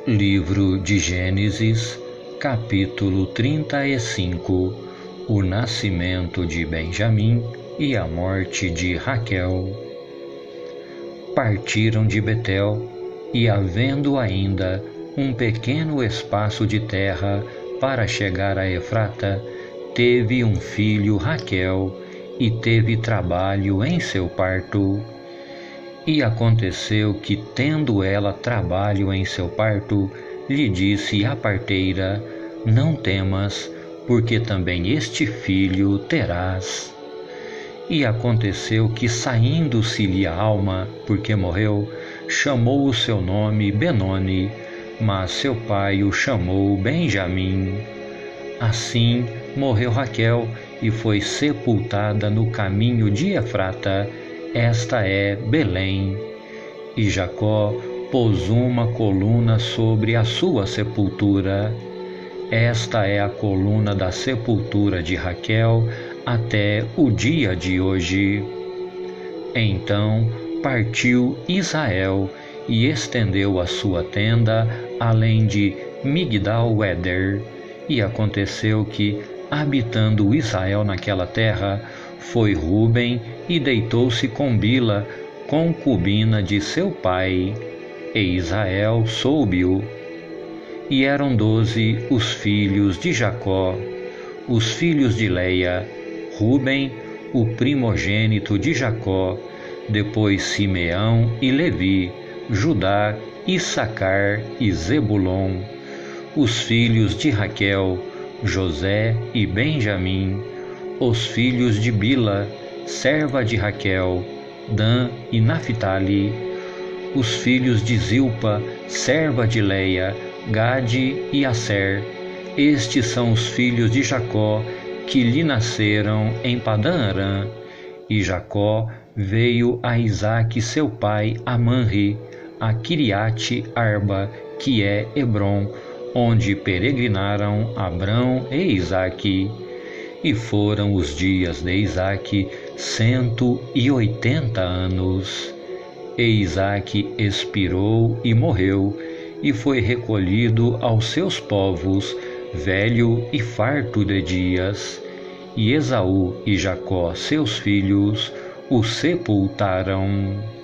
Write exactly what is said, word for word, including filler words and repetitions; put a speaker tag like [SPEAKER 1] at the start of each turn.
[SPEAKER 1] Livro de Gênesis, capítulo trinta e cinco. O nascimento de Benjamim e a morte de Raquel. Partiram de Betel, e havendo ainda um pequeno espaço de terra para chegar a Efrata, teve um filho Raquel, e teve trabalho em seu parto. E aconteceu que, tendo ela trabalho em seu parto, lhe disse a parteira: Não temas, porque também este filho terás. E aconteceu que, saindo-se-lhe a alma, porque morreu, chamou o seu nome Benoni, mas seu pai o chamou Benjamim. Assim morreu Raquel e foi sepultada no caminho de Efrata. Esta é Belém. E Jacó pôs uma coluna sobre a sua sepultura. Esta é a coluna da sepultura de Raquel até o dia de hoje. Então partiu Israel e estendeu a sua tenda além de Migdal-Eder. E aconteceu que, habitando Israel naquela terra, foi Rúben e deitou-se com Bila, concubina de seu pai, e Israel soube-o. E eram doze os filhos de Jacó, os filhos de Leia: Rúben, o primogênito de Jacó, depois Simeão e Levi, Judá, Issacar e Zebulon. Os filhos de Raquel: José e Benjamim. Os filhos de Bila, serva de Raquel: Dan e Naphtali. Os filhos de Zilpa, serva de Leia: Gade e Asser. Estes são os filhos de Jacó, que lhe nasceram em Padã-Arã. E Jacó veio a Isaque seu pai a Manre, a Quiriate Arba, que é Hebrom, onde peregrinaram Abrão e Isaque. E foram os dias de Isaque cento e oitenta anos. E Isaque expirou e morreu, e foi recolhido aos seus povos, velho e farto de dias. E Esaú e Jacó, seus filhos, o sepultaram.